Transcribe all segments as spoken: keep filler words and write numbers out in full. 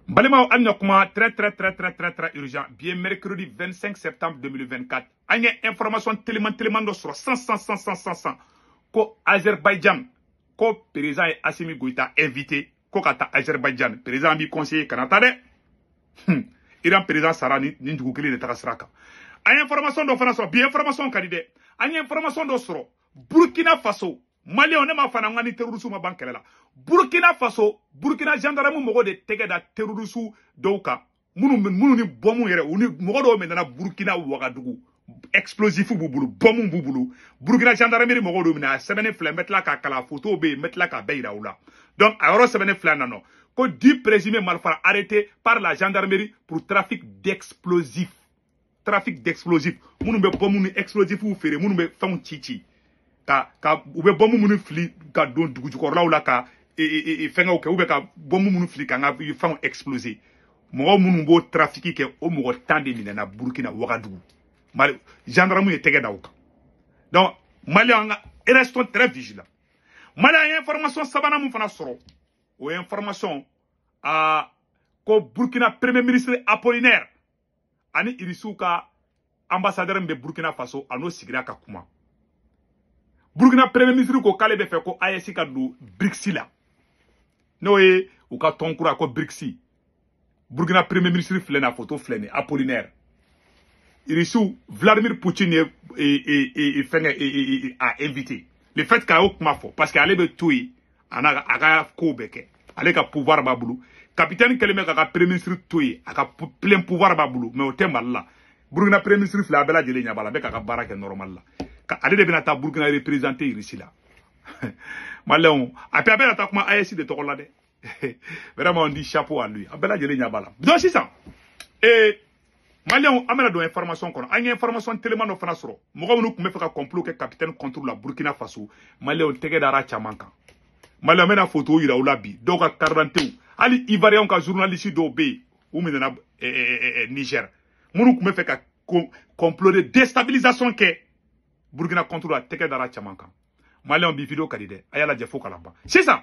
Balima Agnokuma, très très très très très très urgent. Bien mercredi vingt-cinq septembre deux mille vingt-quatre. Agne information tellement tellement de sur cent cent cent cent cent cent. Ko Azerbaïdjan, ko président Assimi Goïta invité, ko kata Azerbaïdjan, président bi conseiller Kanata de. Hmm. Iran président Sarani ninjugu kili de Takasraka. Agne information do fana so, bien information kanide. Agne information do soro. Burkina Faso. Mali on ma fana ngani terrorisme ma bankelela. Burkina Faso, Burkina gendarme mogo de tege da terrorisme douka. Munu munu ni bomu yere, uni mogo do menana Burkina Ouagadougou. Explosif bubulu, bomu bubulu. Burkina gendarmerie mogo do mena sebene fle metla ka kala photo be metla ka beira oula. Donc alors sebene fle nano. Ko dix présumés malfaiteurs arrêtés par la gendarmerie pour trafic d'explosifs. Trafic d'explosifs. Munu be bomu ni explosif ou fere, munu be fon chichi. Ka ka ube bomu munu fli ka don dugu jukor la oula ka e e e fenga oke ube ka bomu munu fli ka nga fon exploser. Mogo munu bo trafic ke o mogo tande mina na Burkina Ouagadougou. Mal gendarme est tege dauka. Donc Maliens restons très vigilants. Maliens information sabana mun fana soro. O information a ko Burkina premier ministre Apollinaire ani Irisuka ambassadeur mbe Burkina Faso ano sigira ka kuma. Burkina premier ministre ko kale be fe ko A E S ka do BRICS la. No e ou ka tonkura ko BRICS. Burkina premier ministre flena photo flene Apollinaire. Irisu Vladimir Poutine a invité. Le fait qu'il y a un faux parce qu'elle est tuée, elle a fait elle a pouvoir baboulou. Capitaine Keleme a premier ministre tué, elle a plein pouvoir baboulou, mais au thème là. Burkina premier ministre la bella de l'Ignabala, avec un barak normal là. Elle est bien à Burkina représenté ici là. Malon, après après l'attaque A E S de Torolade. Vraiment on dit chapeau à lui. Bella de l'Ignabala. Donc c'est ça. Et Maliens amena do information kono anya information tellement no fana soro mogo nu kume feka complot ke capitaine contre la Burkina Faso Maliens tege dara chamanka Maliens mena photo ira ulabi doka quarante ali ivoirien ka journaliste do be ou menena eh, eh, eh, Niger munu kume feka complot de déstabilisation ke Burkina contre la tege dara chamanka Maliens bi video kadide ayala jefo kalamba c'est ça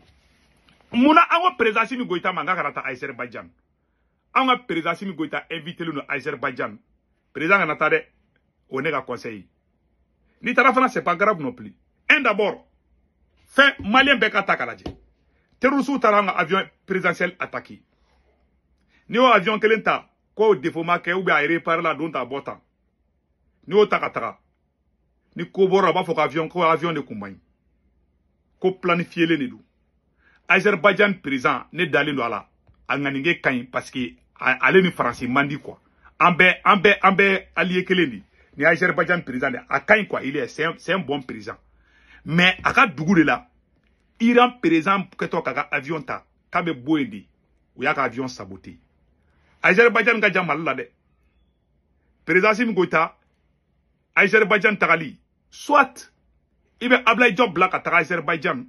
muna ango président mi goita manga karata Azerbaïdjan. On a président Assimi Goïta invité le Azerbaïdjan. Président Anatade, on est à conseil. Ni tarafana c'est pas grave non plus. Un d'abord, fait malien beka takaladje. Terrorisou taranga avion présidentiel attaqué. Ni o avion kelenta ko défaut ke ou bien aéré par là dont ta bota. Ni o takataka. Ni ko bora ba foko avion ko avion de kumbany. Ko planifier le nidu. Azerbaïdjan président ne dalilo ala. Anganingé kain parce que aller ni français mandi quoi. Ambe ambe ambe allié keleni. Ni Azerbaïdjan président a kain quoi, il est c'est un, c'est un bon président. Mais aka dugu de là, Iran président que to kaka avion ta, kabe boendi, ou yaka avion saboté. Azerbaïdjan ga jamal la de. Président Assimi Goïta, Azerbaïdjan tagali, soit ibe ablay job black à Azerbaïdjan.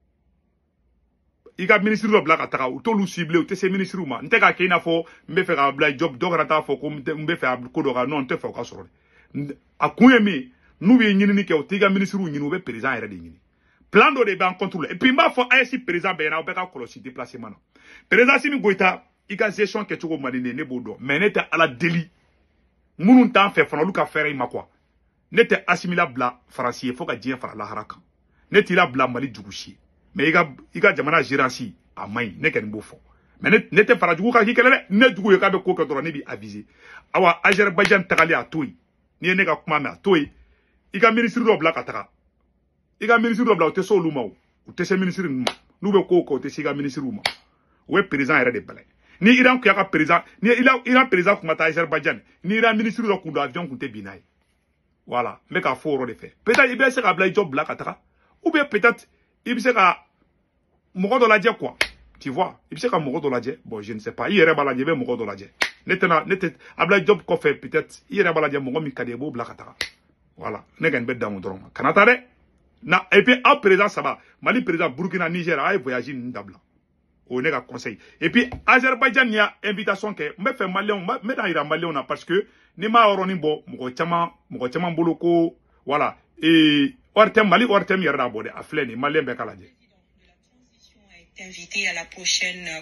Il y a ministre de la Katara, ou tout le ciblé, ou tout ministre de la Katara. Il y a fo, me faire un job, d'ograta fo, comme me faire un codora, non, te faut qu'à sortir. A Kouyemi, nous, il y a une qui a ministre ou une président et rédigé. Plan de débat en contrôle. Et puis, ma foi, A E S président, ben, on peut pas colossé déplacement. Président Assimi Goïta, il y a gestion que tu as mariné, ne bodo, mais n'était à la délit. Mounou t'en fait, fana, luka faire, ma quoi. N'était assimilable, français, faut qu'à dire, fara la haraka. N'était là, bla, mali, djouchi. Mais il y a il y a jamana géranci à main ne ken bofo mais ne te fara jugu ka hikele ne jugu ka be ko ka doro ne bi aviser awa Azerbaïdjan tagali a toy ni ne ka kuma me a toy il y a ministre do bla ka taka il y a ministre do bla te so luma o te se ministre nu nu be ko ko te siga ministre luma we président era de bala ni Iran ko ya ka président ni Iran Iran président kuma ta Azerbaïdjan ni Iran ministre do ku do avion ku te binai voilà mais ka foro de fait peut-être il be se ka bla job bla ka taka ou bien peut-être il se ka mogo de la dje quoi tu vois il se ka mogo de la dje bon je ne sais pas il yere bala dje be mogo de la dje netena netet abla job ko fait peut-être il yere bala dje mogo mi kade bo blaka taka voilà ne gan be damu dron kanata de na et puis en présent ça va Mali président Burkina Niger a voyagé ndabla au ne ka conseil et puis Azerbaïdjan y a invitation que me fait malien me da ira malien na parce que ni ma oroni bo mogo chama mogo chama boloko voilà et ortem Mali ortem yere da bo de afleni malien be kala dje invité à la prochaine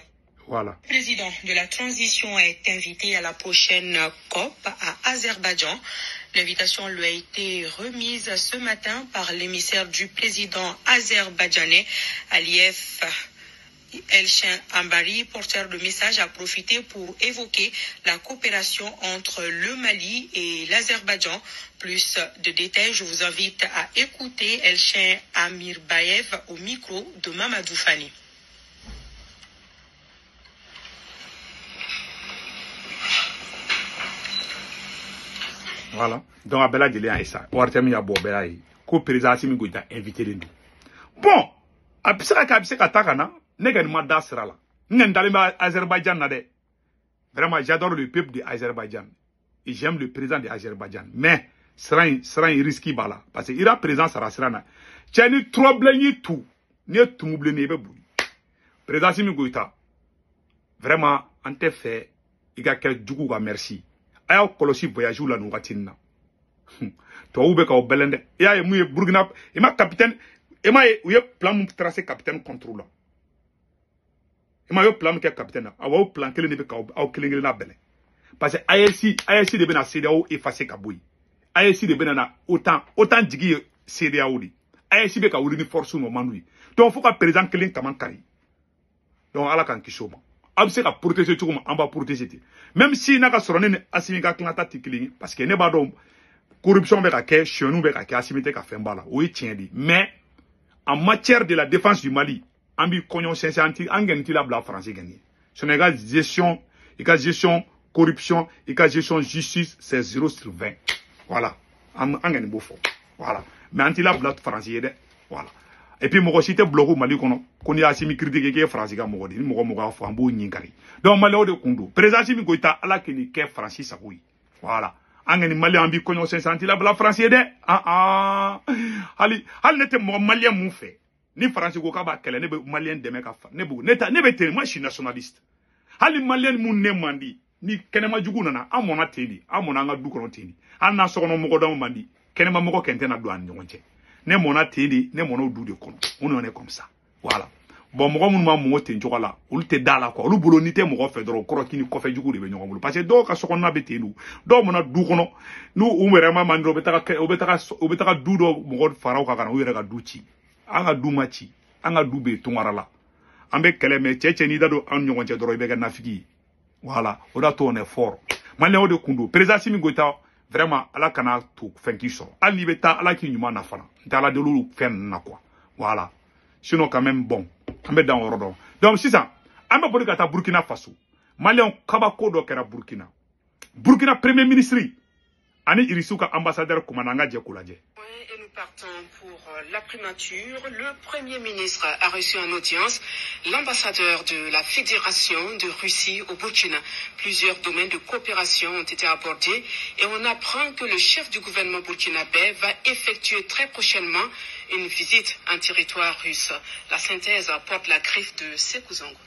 Voilà. Le président de la transition est invité à la prochaine COP à Azerbaïdjan. L'invitation lui a été remise ce matin par l'émissaire du président azerbaïdjanais, Aliyev Elchin Ambari, porteur de message, a profité pour évoquer la coopération entre le Mali et l'Azerbaïdjan. Plus de détails, je vous invite à écouter Elchin Amirbayev au micro de Mamadou Fani. Voilà. Donc, Abela Djelé a ça. Ouartemi a Bobela yi. Ko président Assimi Goïta invité les deux. Bon. Abisaka kabisaka takana. Nega ni mada sera là. N'endale ma Azerbaïdjan na de. Vraiment, j'adore le peuple de Azerbaïdjan. Et j'aime le président de Azerbaïdjan. Mais, sera un, sera un risque bala. Parce que il a président sera sera na. Tiens, ni trouble ni tout. Ni tout mouble ni bebou. Président Assimi Goïta. Vraiment, en te fait, il a quel du coup, merci. Aya kolosi voyage la nou gatinna to ube ka obelende ya e muye Burkina e ma capitaine e ma e uye plan mu tracer capitaine contrôle e ma yo plan ke capitaine awa plan kele ne be ka aw kelengele na bele parce que A S I A S I de bena C D A O effacer ka boy A S I de bena na autant autant digi C D A O di A S I be ka wuri ni force no manui donc faut ka président kelen kaman kari donc ala kan kisoma abse ka protéger tout comme on va protéger même si naka sorone ne Assimi ka klata tikili parce que ne ba do corruption be ka ke chez nous be ka ke Assimi te ka fembala oui tient dit mais en matière de la défense du Mali ambi konyon sensanti angenti la bla français gagné Sénégal gestion et ka gestion corruption et ka gestion justice c'est zéro sur vingt voilà angeni bofo voilà mais anti la bla français de voilà. Et puis, moi, si tu bloqué Mali, qu'on y a Assimi critiqué qui est français, moi, je moi, moi, frambo, ninkari. Donc, Mali, de Kondo. Président Assimi Goïta, à la qui est français, ça oui. Voilà. Angani Mali, ambi, qu'on y a senti la bla français de. Ah, ah. Ali, ali, n'était moi, Malien, mon fait. Ni français, ko kaba, kele, nebe, Malien, deme, kafa. Nebu, neta, nebe, te, moi, je suis nationaliste. Ali, Malien, mon ne mandi. Ni, kenema, jugu, nana, a mon ateli, a mon anga, du, kono, teni. A na, sono, mogo, dan, mandi. Kenema, mogo, kentena, douan, nyonche. Ne mona tedi ne mona du de kono on est comme ça voilà bon mo mo mo te njola ulu te dala ko ulu bolo ni te mo fe dro kro kini ko fe jugu de be nyongolo parce que do ka sokon na betelu do mona du kono nu umere ma mandro betaka obetaka obetaka du do mo faraw ka kana uyere ka du ci anga du machi anga du be tungara la ambe kele me cheche ni dado an nyongo che dro be ga nafiki voilà o da to on est fort malé o de kundu président Assimi Goïta vraiment ala kana to fenki so ali beta ala ki nyuma na fana ndala de lulu fen na quoi voilà sinon quand même bon ambe dans ordre donc c'est ça ambe boli kata Burkina Faso Malien kabako do kera Burkina Burkina premier ministre ani irisuka ambassadeur kumananga je kulaje. Et nous partons pour la primature. Le Premier ministre a reçu en audience l'ambassadeur de la Fédération de Russie au Burkina. Plusieurs domaines de coopération ont été abordés et on apprend que le chef du gouvernement burkinabé va effectuer très prochainement une visite en territoire russe. La synthèse porte la griffe de Sékou Zango.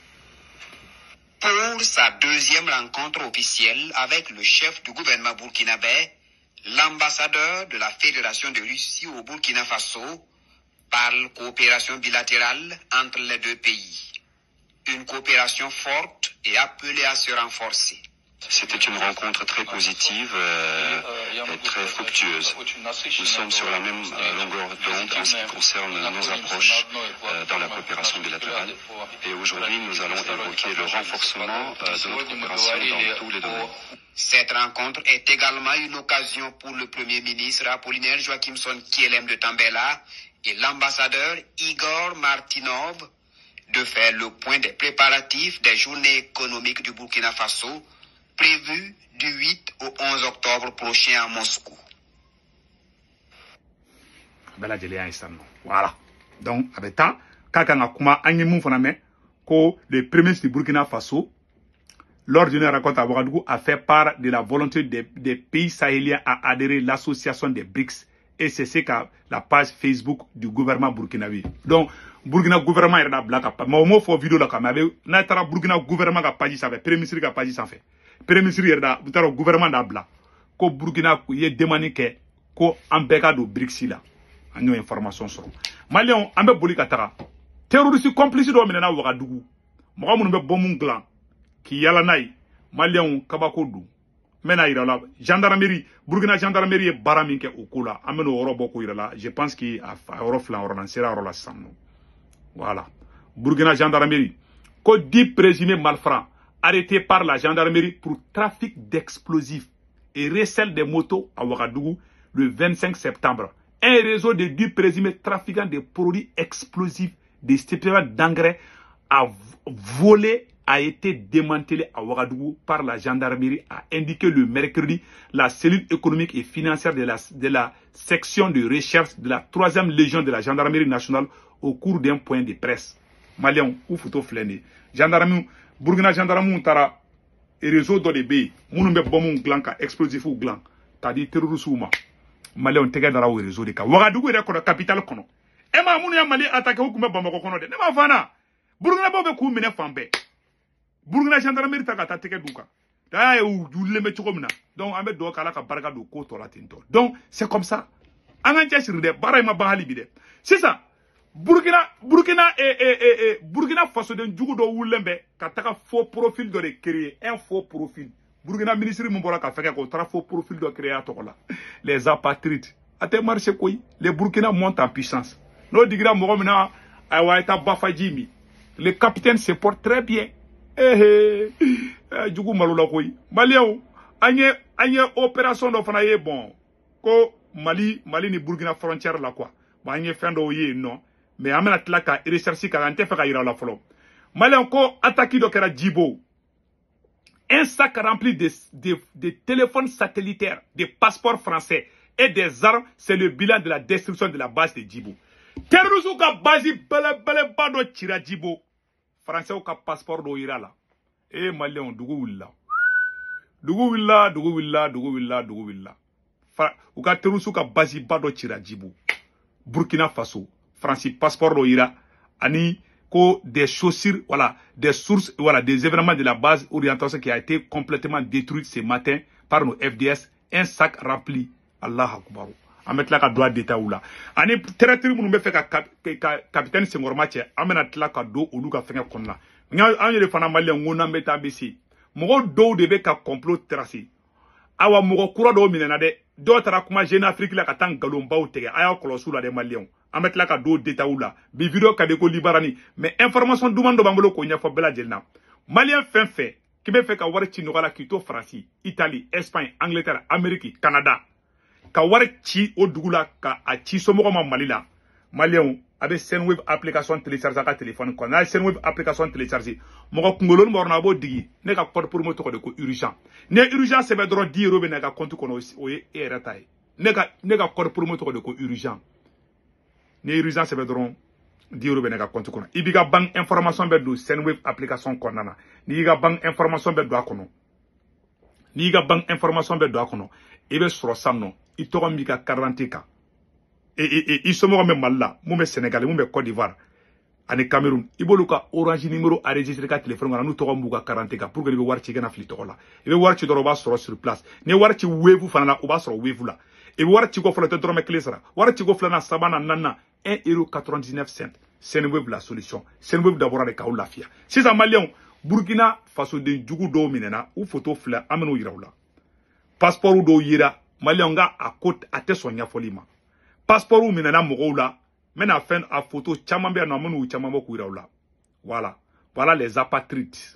Pour sa deuxième rencontre officielle avec le chef du gouvernement burkinabé, l'ambassadeur de la Fédération de Russie au Burkina Faso parle coopération bilatérale entre les deux pays. Une coopération forte et appelée à se renforcer. C'était une rencontre très positive euh, et très fructueuse. Nous sommes sur la même euh, longueur d'onde en ce qui concerne nos approches euh, dans la coopération bilatérale. Et aujourd'hui, nous allons évoquer le renforcement euh, de notre coopération dans tous les domaines. Cette rencontre est également une occasion pour le Premier ministre Apollinaire Joachimson Kielem de Tambela et l'ambassadeur Igor Martinov de faire le point des préparatifs des journées économiques du Burkina Faso prévues du huit au onze octobre prochain à Moscou. Voilà. Donc, avec ça, quand on a kuma animé que le premier ministre du Burkina Faso, lors d'une rencontre à Ouagadougou, a fait part de la volonté des, des pays sahéliens à adhérer à l'association des B R I C S. Et c'est ce qu'a la page Facebook du gouvernement burkinabé. Donc, Burkina gouvernement est là, black. Mais au moins, il faut vidéo là, quand même. N'a Burkina gouvernement a pas dit ça fait. Premier ministre a pas dit ça fait. Premier ministre est là, le gouvernement là, black. Ko Burkina, il est demandé que, ko ambeka do B R I C S là. On a une information sur. Malion, ambe boli katara. Terroriste complice do menena Ouagadougou. Moi, mon be bon mon gland. ki yala n'a ye maliyɛnw kabako don n bɛna yira la gendarmerie Burkina gendarmerie ye baara min kɛ o ko la an bɛna o yɔrɔ bɔ k'o yira la je pense que a yɔrɔ fila yɔrɔ la n sera yɔrɔ la sisan nɔ voilà Burkina gendarmerie ko dix présumés malfrats arrêtés par la gendarmerie pour trafic d'explosifs et recel des motos à Ouagadougou le vingt-cinq septembre. Un réseau de dix présumés trafiquants de produits explosifs, des stupéfiants d'engrais a volé a été démantelé à Ouagadougou par la gendarmerie, a indiqué le mercredi la cellule économique et financière de la, de la section de recherche de la troisième légion de la gendarmerie nationale au cours d'un point de presse. Maliens ou photo flène. Gendarmerie, Burkina gendarmerie tara réseau de B, moun be bomb glan ka explosif ou glan, t'as dit terroriste ou ma. Maliens tege dara au réseau de ka. Ouagadougou est la capitale kono. E ma moun ya Mali attaqué ou kume Bamako kono de. Ne ma fana. Burkina bobe kou mine fambe. Burkina gendarmerie ta ka ta tege duka. Da ya ou du leme choko mina. Donc ambe do kala ka baraka do ko to la tinto. Donc c'est comme ça. Angan tchir de bara ma bahali bide. C'est ça. Burkina Burkina et et et, et Burkina Faso de djugo do wulembe ka taka faux profil de créer un faux profil. Burkina ministre mon bora ka feke ko tra faux profil de créer to la. Les apatrides. Ate marché koy. Les Burkina montent en puissance. No digra mo mina aywa eta bafajimi. Le capitaine se porte très bien. Eh eh djugo malula koy. Malien anye anye opération do fana ye bon. Ko Mali Mali ni Burkina frontière la quoi. Ba anye fin do ye non. Mais amena tlaka recherche ka ante fa ira la folo. Malien ko attaque do kera Djibo. Un sac rempli de, de, de téléphones satellitaires, des passeports français et des armes, c'est le bilan de la destruction de la base de Djibo. Terrorisme ka base bele bele bado tira Djibo. Français ka passeport do ira la. Eh Malien dugu willa. Dugu willa, dugu willa, dugu willa, dugu willa. Ou ka terrorisme ka base bado tira Djibo. Burkina Faso. Francis passeport do ira ani ko des chaussures voilà des sources voilà des événements de la base orientation qui a été complètement détruite ce matin par nos F D S un sac rempli Allah akbar amet la ka droit d'état ou là ani territoire mun be fait ka capitaine Senghor Mathieu amena tla ka do olu ka fenga konna nya anye fana malien ngona meta besi mo do de be ka complot tracé awa mo kura do minena de do tara kuma jeune Afrique la ka tan galomba o tege aya kolosu la de malien amet la ka do d'état ou là bi vidéo ka de ko libarani mais information demande bangolo ko nya fo bela jelna malien fin fait qui be fait ka war ci no la kito France Italie Espagne Angleterre Amérique Canada ka war ci o dugula ka a ci so mo ma Mali la malien avec Senweb application télécharger ka téléphone ko na Senweb application télécharger mo ko ngolon mo na bo digi ne ka code pour mo to ko de ko urgent ne urgent c'est be dro dix euros be na ka compte ko no o e retay ne ka ne ka code pour mo to ko de ko urgent ne urgence be dron dix euros be na ka compte ko ibi ga bank information be do Senweb application ko nana ni ga bank information be do akono ni ga bank information be do akono e be soro samno i to mi ka quarante ka et et et isomo me malla mu me Sénégal mu me Côte d'Ivoire ani Cameroun ibolu ka orange numéro enregistré ka téléphone ngana nu to mbu ka quarante ka pour que be war ci gana fli to la e be war ci doro ba soro sur place ne war ci wevu fana la o ba soro wevu la e war ci go fala te doro me klesra war ci go fala na sabana nana un euro quatre-vingt-dix-neuf cents Senweb la solution Senweb d'abord de kaou lafia si ça malien Burkina Faso de djugu do minena ou photo fla ameno yirawla passeport do yira malien nga a côte a te sonya folima passeport ou minena mo la mena fin a photo chama be na ameno chama mo ku yirawla voilà voilà les apatrides.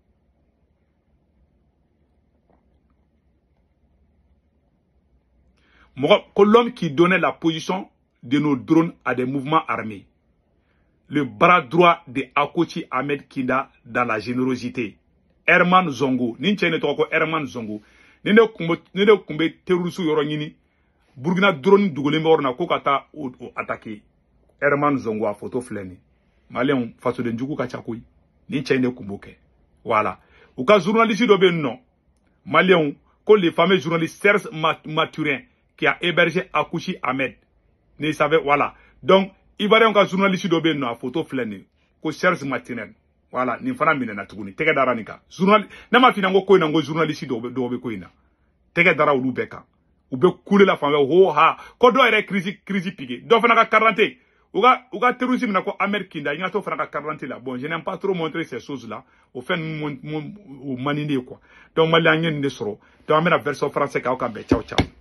L'homme qui donnait la position de nos drones à des mouvements armés. Le bras droit de Akochi Ahmed Kinda dans la générosité. Herman Zongo. Ninchene toko Herman Zongo. Nene kumbe nene kumbe terroristes yorongini. Burkina drone dugole morna ko kata o attaquer. Herman Zongo a photo fleni. Malien faso de njuku kachakoi. Ninchene kumboke. Voilà. Ou ka journaliste do ben non. Malien ko les fameux journalistes Serge Maturin qui a hébergé Akouchi Ahmed. Ne savait, voilà. Donc, il va y avoir un journaliste de no photo flène. Ko Serge Maturin. Voilà. Ni fana mine na tuguni. Tege dara nika. Journal, nama fina ngo koina ngo journaliste do do be koina. Tege dara ulu beka. Ube kule la fama ho ha. Ko do ere crise crise piqué. Do fana ka quarante. Ouga, ouga terrorisme na ko Amérique da inga to fraka quarante là. Bon, je n'aime pas trop montrer ces choses-là. Au fait, mon, mon, au manini quoi. Donc, malien ne soro. Donc, amena version française ka o ka be. Ciao, ciao.